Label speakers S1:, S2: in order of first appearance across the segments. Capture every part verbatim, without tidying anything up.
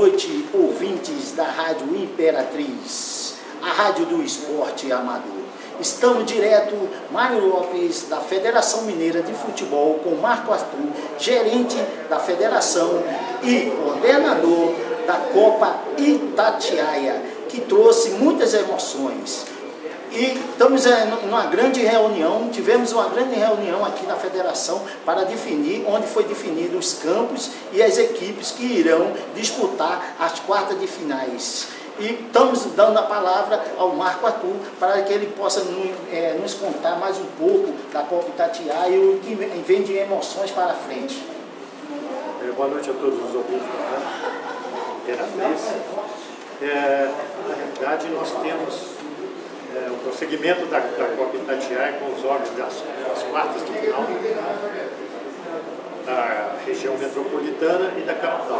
S1: noite, ouvintes da Rádio Imperatriz, a rádio do esporte amador. Estamos direto, Mário Lopes, da Federação Mineira de Futebol, com Marco Arthur, gerente da federação e coordenador da Copa Itatiaia, que trouxe muitas emoções. E estamos em uma grande reunião, tivemos uma grande reunião aqui na federação para definir, onde foi definido os campos e as equipes que irão disputar as quartas de finais. E estamos dando a palavra ao Marco Arthur para que ele possa é, nos contar mais um pouco da Copa Itatiaia e o que vem de emoções para frente.
S2: É, boa noite a todos os ouvintes da Imperatriz. É, na realidade, nós temos É, o prosseguimento da, da Copa Itatiaia com os jogos das, das quartas de final da região metropolitana e da capital.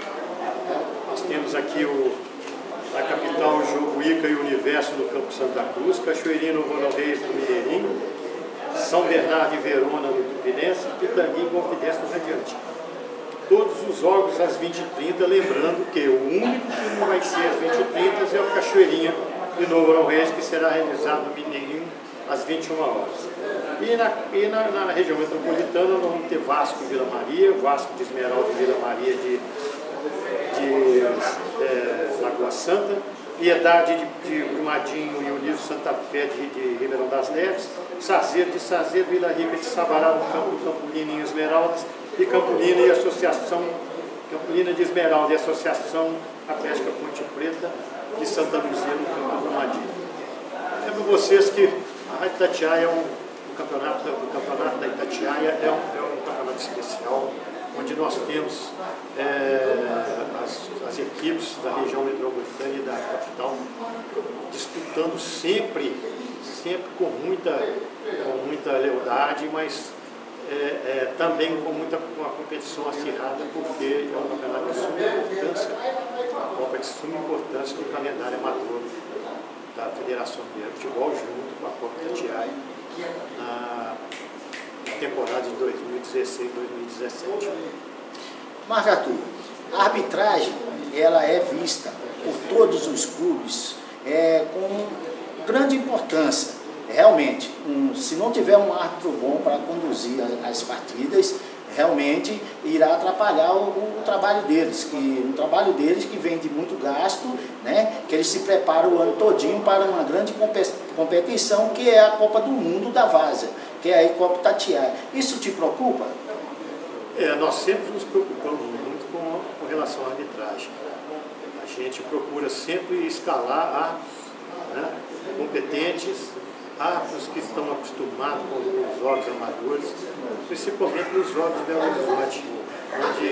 S2: Nós temos aqui o, na capital o jogo Ica e Universo no Campo Santa Cruz, Cachoeirinho no Ronald Reis no Mineirinho, São Bernardo e Verona no Tupinense, Pitangui e Confidência no Radiante. Todos os jogos às vinte e trinta, lembrando que o único que não vai ser às vinte e trinta é o Cachoeirinha de Novo Reis, que será realizado no Mineirinho às vinte e uma horas. E na, e na, na região metropolitana nós vamos ter Vasco e Vila Maria, Vasco de Esmeralda e Vila Maria de, de é, Lagoa Santa, Piedade de, de Brumadinho e Unido Santa Fé de, de Ribeirão das Neves, Sazeiro de Sazeiro, Vila Rica de Sabará, no campo do Campolina e Esmeraldas, e Campolina e Associação, Campolina de Esmeralda e Associação Atlética Ponte Preta de Santa Luzia, no campo do Brumadinho. Lembro vocês que a Itatiaia é um, o campeonato, o campeonato da Itatiaia é um, é um campeonato especial, onde nós temos é, as, as equipes da região metropolitana e da capital disputando sempre, sempre com muita, com muita lealdade, mas é, é, também com muita uma competição acirrada, porque é um campeonato de suma importância, uma Copa de suma importância no calendário amador da Federação Mineira de Futebol, junto com a Copa Itatiaia, na temporada de dois mil e dezesseis dois mil e dezessete.
S1: Marco Arthur, a arbitragem ela é vista por todos os clubes é, com grande importância. Realmente, um, se não tiver um árbitro bom para conduzir as, as partidas, realmente irá atrapalhar o, o trabalho deles, que o trabalho deles que vem de muito gasto, né, que eles se preparam o ano todinho para uma grande competição, que é a Copa do Mundo da Várzea, que é a Copa Itatiaia. Isso te preocupa?
S2: É, nós sempre nos preocupamos muito com, com relação à arbitragem. A gente procura sempre escalar árbitros, né, competentes, árbitros que estão acostumados com os jogos amadores, principalmente nos jogos de Belo Horizonte, onde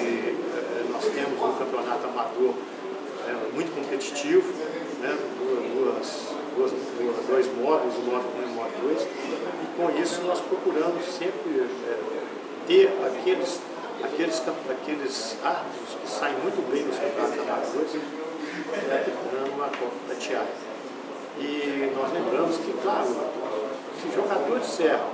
S2: eh, nós temos um campeonato amador eh, muito competitivo, né, duas, duas, duas, dois módulos, o módulo um e o módulo dois, e com isso nós procuramos sempre eh, ter aqueles, aqueles, aqueles árbitros que saem muito bem nos campeonatos amadores, eh, dando uma Copa Itatiaia. E nós lembramos que, claro, se os jogadores erram,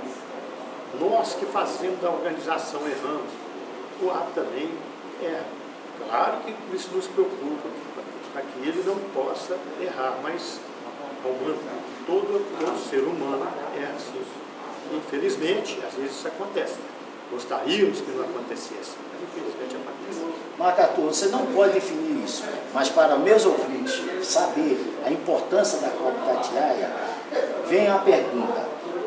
S2: nós que fazemos da organização erramos, o árbitro também erra. Claro que isso nos preocupa, para que ele não possa errar, mas humano, todo, todo ser humano erra assim. Infelizmente, às vezes isso acontece. Gostaríamos que não acontecesse, mas infelizmente acontece.
S1: Marco Arthur, você não pode definir isso, mas para meus ouvintes saber a importância da Copa Itatiaia, vem a pergunta.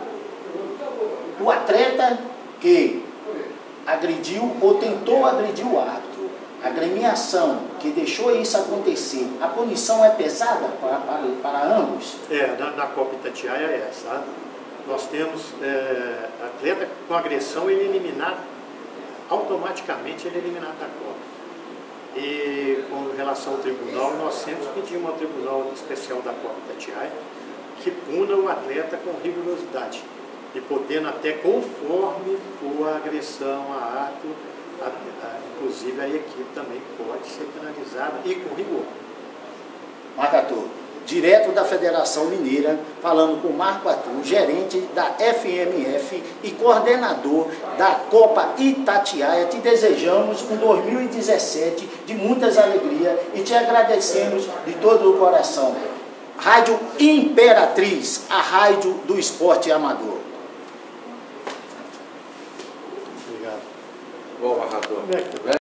S1: O atleta que agrediu ou tentou agredir o árbitro, a agremiação que deixou isso acontecer, a punição é pesada para, para, para ambos?
S2: É, na, na Copa Itatiaia é essa. Nós temos é, atleta com agressão, ele é eliminado, automaticamente ele é eliminado da Copa. E com relação ao tribunal, nós sempre pedimos ao Tribunal Especial da Copa Itatiaia que puna o atleta com rigorosidade, e podendo até conforme for a agressão a árbitro, a, a, inclusive a equipe também pode ser penalizada e com rigor.
S1: Marco Arthur, direto da Federação Mineira, falando com Marco Arthur, gerente da F M F e coordenador da Copa Itatiaia. Te desejamos um dois mil e dezessete de muitas alegrias e te agradecemos de todo o coração. Rádio Imperatriz, a rádio do esporte amador.
S2: Obrigado.
S3: Bom, narrador.